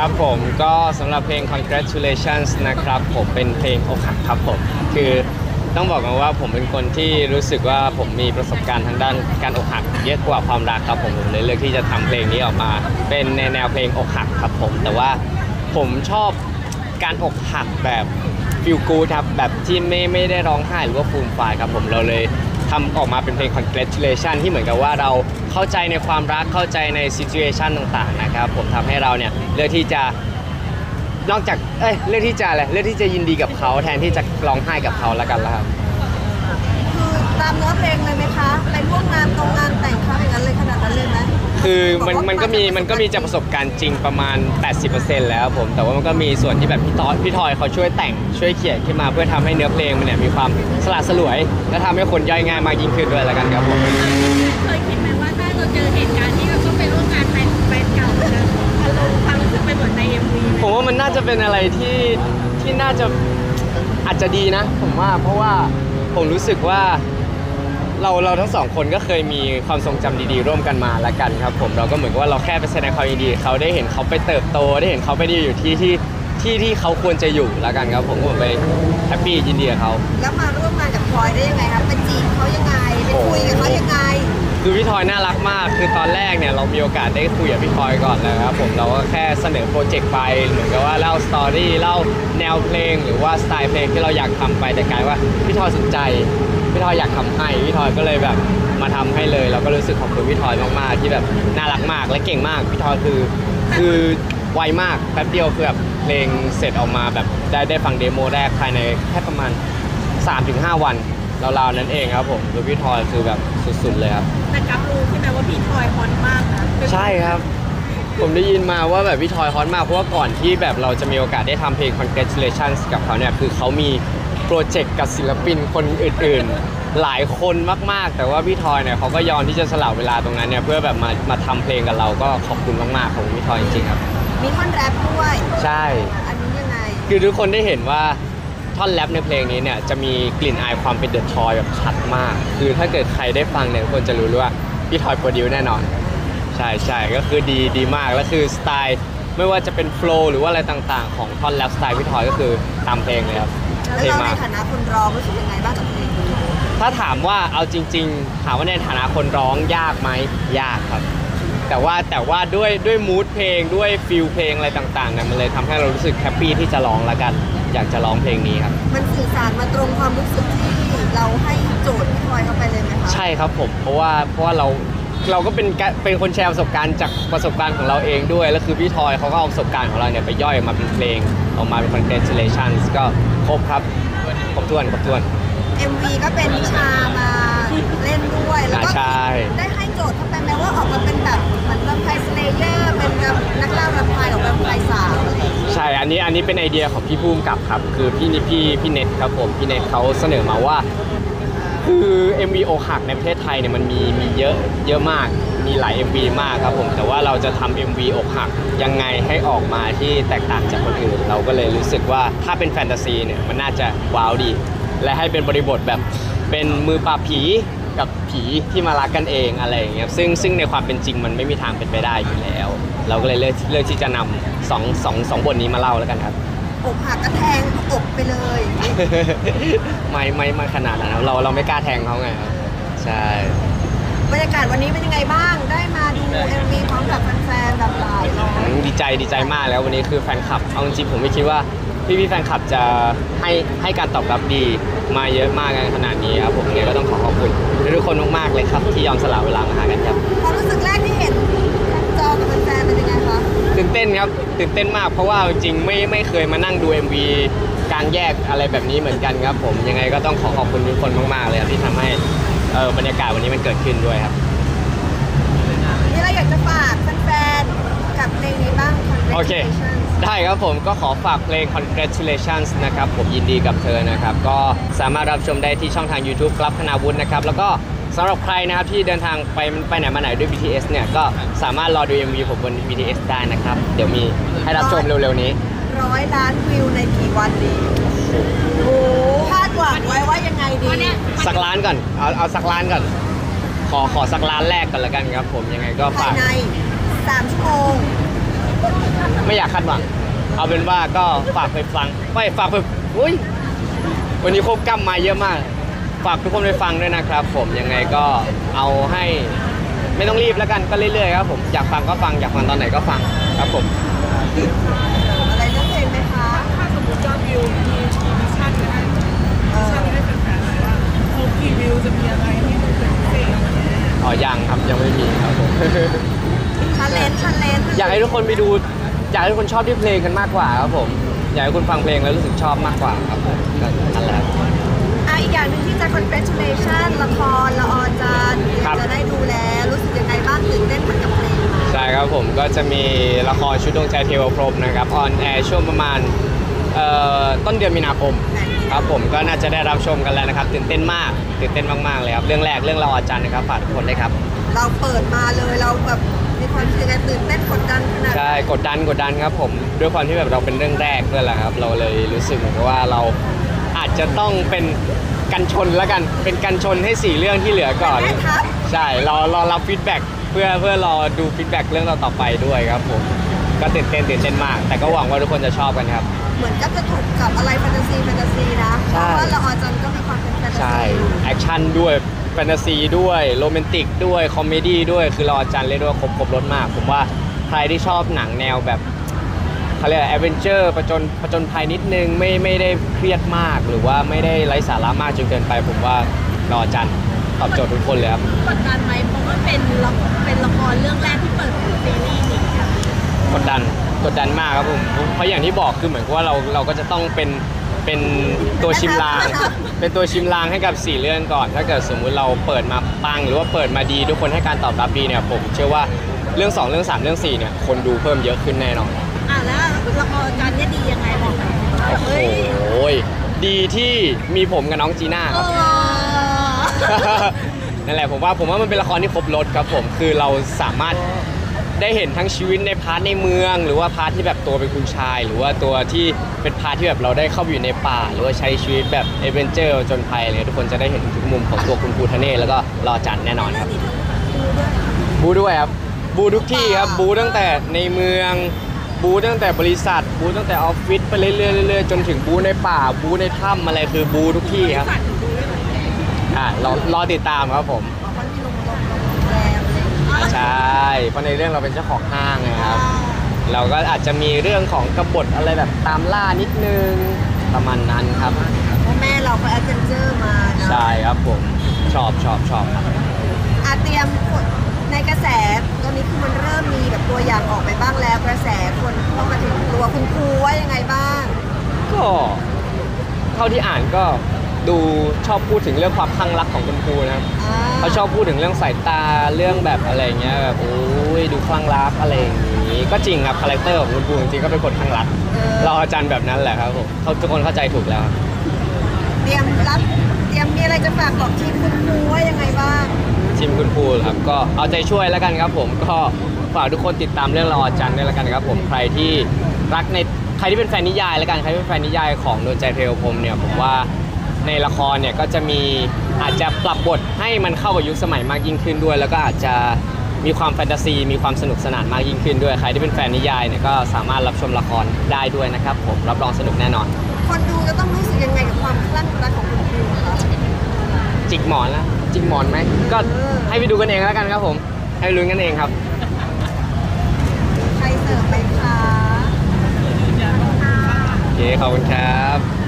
ครับผมก็สำหรับเพลง Congratulations นะครับผมเป็นเพลงอกหักครับผมคือต้องบอกกันว่าผมเป็นคนที่รู้สึกว่าผมมีประสบการณ์ทางด้านการอกหักเยอะกว่าความรักครับผมเลยเลือกที่จะทำเพลงนี้ออกมาเป็นในแนวเพลงอกหักครับผมแต่ว่าผมชอบการอกหักแบบฟีลกู๊ดครับแบบที่ไม่ได้ร้องไห้หรือว่าฟูมฟายครับผมเราเลยทำออกมาเป็นเพลง Congratulation ที่เหมือนกับว่าเราเข้าใจในความรักเข้าใจใน situation ต่างๆนะครับผมทำให้เราเนี่ยเลือกที่จะนอกจากเลือกที่จะอะไรเลือกที่จะยินดีกับเขาแทนที่จะร้องไห้กับเขาแล้วกันแล้วครับคือตามเนื้อเพลงเลยไหมคะไปร่วมงานแต่งเขาอย่างนั้นเลยขนาดนั้นเลยไหมคือมันก็มีจากประสบการณ์จริงประมาณ 80% แล้วผมแต่ว่ามันก็มีส่วนที่แบบพี่ทอยเขาช่วยแต่งช่วยเขียนขึ้นมาเพื่อทำให้เนื้อเพลงมันเนี่ยมีความสละสลวยและทำให้คนย่อยง่ายมากยิ่งขึ้นด้วยแล้วกันครับผมเคยคิดไหมว่าถ้าเราเจอเหตุการณ์ที่เราต้องไปร่วมงานแฟนเก่าจะอารมณ์ความรู้สึกไปเหมือนใน MV ผมว่ามันน่าจะเป็นอะไรที่น่าจะอาจจะดีนะผมว่าเพราะว่าผมรู้สึกว่าเราทั้งสองคนก็เคยมีความทรงจำดีๆร่วมกันมาละกันครับผมเราก็เหมือนกับว่าเราแค่ไปแสดงความยินดีเขาได้เห็นเขาไปเติบโตได้เห็นเขาไปอยู่ที่เขาควรจะอยู่ละกันครับผมไปแฮปปี้ยินดีกับเขาแล้วมาร่วมงานกับพลอยได้ยังไงครับไปจีบเขายังไงไปคุยกับเขายังไงคือพี่ทอยน่ารักมากคือตอนแรกเนี่ยเรามีโอกาสได้คุยกับพี่ทอยก่อนนะครับผมเราก็แค่เสนอโปรเจกต์ไปเหมือนกับว่าเล่าสตอรี่เล่าแนวเพลงหรือว่าสไตล์เพลงที่เราอยากทำไปแต่กลายว่าพี่ทอยสนใจพี่ทอยอยากทำให้พี่ทอยก็เลยแบบมาทำให้เลยเราก็รู้สึกขอบคุณพี่ทอยมากๆที่แบบน่ารักมากและเก่งมากพี่ทอยคือไวมากแป๊บเดียวคือแบบเพลงเสร็จออกมาแบบได้ฟังเดโมแรกภายในแค่ประมาณ 3-5 วันราวๆนั้นเองครับผมคือพี่ทอยคือแบบสุดๆเลยครับแต่กับรู้ใช่ไหมว่าพี่ทอยฮอตมากนะใช่ครับผมได้ยินมาว่าแบบพี่ทอยฮอตมากเพราะว่าก่อนที่แบบเราจะมีโอกาสได้ทำเพลง Congratulations กับเขาเนี่ยคือเขามีโปรเจกต์กับศิลปินคนอื่นๆหลายคนมากๆแต่ว่าพี่ทอยเนี่ยเขาก็ยอมที่จะสละเวลาตรงนั้นเนี่ยเพื่อแบบมาทำเพลงกับเราก็ขอบคุณมากๆของพี่ทอยจริงๆครับมีท่อนแรปด้วยใช่อันนี้ยังไงคือทุกคนได้เห็นว่าท่อนแรปในเพลงนี้เนี่ยจะมีกลิ่นอายความเป็นเดอะทอยแบบชัดมากคือถ้าเกิดใครได้ฟังเนี่ยคนจะรู้ว่าพี่ทอยโปรดิวแน่นอนใช่ก็คือดีมากแล้วคือสไตล์ไม่ว่าจะเป็นโฟล์หรือว่าอะไรต่างๆของท่อนแรปสไตล์พี่ทอยก็คือตามเพลงเลยครับแล้วเราในฐานะคนร้องรู้สึกยังไงบ้างกับเพลงนี้ถ้าถามว่าเอาจริงๆถามว่าในฐานะคนร้องยากไหมยากครับแต่ว่าด้วยมูดเพลงด้วยฟิลเพลงอะไรต่างๆเนี่ยมันเลยทำให้เรารู้สึกแฮปปี้ที่จะร้องละกันอยากจะร้องเพลงนี้ครับมันสื่อสารมาตรงความรู้สึกที่เราให้โจทย์พี่ทอยเข้าไปเลยไหมคะใช่ครับผมเพราะว่าเราก็เป็นคนแชร์ประสบการณ์จากประสบการณ์ของเราเองด้วยแล้วคือพี่ทอยเขาก็เอาประสบการณ์ของเราเนี่ยไปย่อยออกมาเป็นเพลงออกมาเป็น Congratulations ก็ครบครับครบถ้วน MV ก็เป็นนิชามาเล่นด้วยแล้วก็ได้ให้โจทย์เข้าไปแม้ว่าออกมาเป็นแบบเหมือนแวมไพร์สเลเยอร์เป็นแบบนักล่าแวมไพร์กับแวมไพร์สาวใช่อันนี้เป็นไอเดียของพี่ภูมิกับครับคือพี่เน็ตครับผมพี่เน็ตเขาเสนอมาว่าคือ MV อกหักในประเทศไทยเนี่ยมันมีเยอะมากมีหลาย MV มากครับผมแต่ว่าเราจะทำ MV อกหักยังไงให้ออกมาที่แตกต่างจากคนอื่นเราก็เลยรู้สึกว่าถ้าเป็นแฟนตาซีเนี่ยมันน่าจะว้าวดีและให้เป็นบริบทแบบเป็นมือปราบผีกับผีที่มารักกันเองอะไรอย่างเงี้ยซึ่งในความเป็นจริงมันไม่มีทางเป็นไปได้อยู่แล้วเราก็เลยเลือกที่จะนำสองบทนี้มาเล่าแล้วกันครับอกหักก็แทงอกไปเลยไม่ขนาดนั้นเราไม่กล้าแทงเขาไงครับใช่บรรยากาศวันนี้เป็นยังไงบ้างได้มาดู MV พร้อมกับแฟนๆแบบหลายร้อยดีใจมากแล้ววันนี้คือแฟนคลับเอาจริงผมไม่คิดว่าพี่แฟนคลับจะให้การตอบรับดีมาเยอะมากกันขนาดนี้ครับผมเนี่ยก็ต้องขอขอบคุณทุกคนมากๆเลยครับที่ยอมสละเวลามาหากันครับความรู้สึกแรกที่เห็นจอกับแฟนๆเป็นยังไงคะตื่นเต้นครับตื่นเต้นมากเพราะว่าจริงๆไม่เคยมานั่งดู MV กลางแยกอะไรแบบนี้เหมือนกันครับผมยังไงก็ต้องขอบคุณทุกคนมากๆเลยครับที่ทำให้บรรยากาศวันนี้มันเกิดขึ้นด้วยครับนี่เราอยากจะฝากแฟนๆกับเพลงนี้บ้างโอเคได้ครับผมก็ขอฝากเพลง Congratulations นะครับผมยินดีกับเธอนะครับก็สามารถรับชมได้ที่ช่องทาง YouTube กลับคณาวุฒินะครับแล้วก็สำหรับใครนะครับที่เดินทางไปไหนมาไหนด้วย BTS เนี่ยก็สามารถรอดู MV ผมบน BTS ได้นะครับเดี๋ยวมีให้รับชมเร็วๆนี้ 100 ล้านวิวในกี่วันดีโอ้คาดหวังไว้ว่ายังไงดีสักล้านก่อนเอาสักล้านก่อนขอสักล้านแรกก่อนละกันครับผมยังไงก็ฝากภายใน3 ชั่วโมงไม่อยากคาดหวังเอาเป็นว่าก็ฝากไปฟังไม่ฝากไปอุ้ยวันนี้โคบกล้ำมาเยอะมาก ฝากทุกคนไปฟังด้วยนะครับผมยังไงก็เอาให้ไม่ต้องรีบแล้วกันก็เรื่อยๆครับผมอยากฟังก็ฟังอยากฟังตอนไหนก็ฟังครับผมอะไรเรื่องเพลงไหมคะถ้าสมมติยอดวิวมีมิชชั่นก็ได้มิชชั่นให้แฟนๆเลยว่าเขากี่วิวจะมีอะไรที่มันเป็นพิเศษอะไรเงี้ยอ๋อยังครับยังไม่มีครับผมชาเลนจ์อยากให้ทุกคนไปดูอยากให้ทุกคนชอบที่เพลงกันมากกว่าครับผมอยากให้คุณฟังเพลงแล้วรู้สึกชอบมากกว่าครับผมก็นั่นแหละครับอีกอย่างหนึ่งที่จะ congratulation ละครละออจันทร์ครับจะได้ดูแลรู้สึกยังไงบ้างตื่นเต้นเหมือนกับเพลงไหมใช่ครับผมก็จะมีละครชุดดวงใจเทวพรหมนะครับออนแอร์ช่วงประมาณต้นเดือนมีนาคมครับผมก็น่าจะได้รับชมกันแล้วนะครับตื่นเต้นมากตื่นเต้นมากๆเลยครับเรื่องแรกเรื่องละออจันทร์นะครับฝากทุกคนด้วยครับเราเปิดมาเลยเราแบบมีความรู้สึกยังไงตื่นเต้นกดดันขนาดไหนใช่กดดันครับผมด้วยความที่แบบเราเป็นเรื่องแรกด้วยแหละครับเราเลยรู้สึกเหมือนกับว่าเราอาจจะต้องเป็นกันชนแล้วกันเป็นกันชนให้4เรื่องที่เหลือก่อนแม่ครับใช่รอรับฟีดแบ็กเพื่อรอดูฟีดแบ็กเรื่องต่อไปด้วยครับผมก็ตื่นเต้นมาก แต่ก็หวังว่าทุกคนจะชอบกันครับเหมือนกับจะถูกกับอะไรแฟนตาซีนะเพใช่ราะว่าละออจันทร์ก็มีความเป็นแฟนตาซีใช่แอคชั่นด้วยแฟนตาซีด้วยโรแมนติกด้วยคอมเมดี้ด้วยคือรออาจารย์เล่นด้วยครบรถมาก ผมว่าใครที่ชอบหนังแนวแบบเขาเรียกแอดเวนเจอร์ผจญภัยนิดนึงไม่ได้เครียดมากหรือว่าไม่ได้ไร้สาระมากจนเกินไป ผมว่ารออาจารย์ตอบโจทย์ทุกคนเลยครับกดดันไหมเพราะว่าเป็นละครเรื่องแรกที่เปิดเป็นซีรีส์นี้อะกดดันมากครับผมเพราะอย่างที่บอกคือเหมือนกับว่าเราก็จะต้องเป็นตัวชิมลางเป็นตัวชิมลางให้กับ4เรื่องก่อน ถ้าเกิดสมมุติเราเปิดมาปังหรือว่าเปิดมาดีทุกคนให้การตอบรับดีเนี่ยผมเชื่อว่าเรื่อง2เรื่อง3เรื่อง4เนี่ยคนดูเพิ่มเยอะขึ้นแน่นอนแล้วละครจันทร์เนี่ยดียังไงบอกหน่อยโอ้โหเฮ้ยดีที่มีผมกับน้องจีน่าครับ นั่นแหละผมว่ามันเป็นละครที่ครบรถครับผมคือเราสามารถได้เห็นทั้งชีวิตในพาร์ทในเมือง หรือว่าพาร์ทที่แบบตัวเป็นคุณชาย หรือว่าตัวที่เป็นพาร์ทที่แบบเราได้เข้าไปอยู่ในป่า หรือว่าใช้ชีวิตแบบเอเวนเจอร์จนภัยอะไรทุกคนจะได้เห็นทุกมุมของตัวคุณภูทะเนศแล้วก็รอจันทร์แน่นอนครับบูด้วยครับบูทุกที่ครับบูตั้งแต่ในเมืองบูตั้งแต่บริษัทบูตั้งแต่ออฟฟิศไปเรื่อยๆจนถึงบูในป่าบูในถ้ำอะไรคือบูทุกที่ครับรอติดตามครับผมมันมีลงแรมอะไรอย่างเงี้ยใช่เพราะในเรื่องเราเป็นเจ้าของห้างนะครับเราก็อาจจะมีเรื่องของกบฏอะไรแบบตามล่านิดนึงประมาณนั้นครับเพราะแม่เราก็แอดเวนเจอร์มาเนอะใช่ครับผมชอบครับเตรียมในกระแสตอนนี้คือมันเริ่มมีแบบตัวอย่างออกไปบ้างแล้วกระแสคนเข้ามาถึงตัวคุณครูว่ายังไงบ้างก็เท่าที่อ่านก็ดูชอบพูดถึงเรื่องความคลั่งรักของคุณครูนะครับเขาชอบพูดถึงเรื่องสายตาเรื่องแบบอะไรเงี้ยแบบโอ้ยดูคลั่งรักอะไรอย่างนี้ก็จริงครับคาแรคเตอร์ของคุณครูจริงๆก็เป็นคนคลั่งรักเราอาจารย์แบบนั้นแหละครับผมทุกคนเข้าใจถูกแล้วครับเตรียมมีอะไรจะฝากบอกทีมคุณครูว่ายังไงบ้างทีมคุณครูครับก็เอาใจช่วยแล้วกันครับผมก็ฝากทุกคนติดตามเรื่องรอจันทร์ด้วยแล้วกันครับผมใครที่รักในใครที่เป็นแฟนนิยายแล้วกันใครที่เป็นแฟนนิยายของดวงใจเทวพรหมเนี่ยผมว่าในละครเนี่ยก็จะมีอาจจะปรับบทให้มันเข้ากับยุคสมัยมากยิ่งขึ้นด้วย แล้วก็อาจจะมีความแฟนตาซีมีความสนุกสนานมากยิ่งขึ้นด้วยใครที่เป็นแฟนนิยายเนี่ยก็สามารถรับชมละครได้ด้วยนะครับผมรับรองสนุกแน่นอนคนดูจะต้องรู้สึกยังไงกับความคลั่งรักของคุณครูคะจิกหมอนแล้วจิกหมอนไหมก็ให้ไปดูกันเองแล้วกันครับผมให้ลุ้นกันเองครับใครเสิร์ฟไปคะโอเคขอบคุณครับ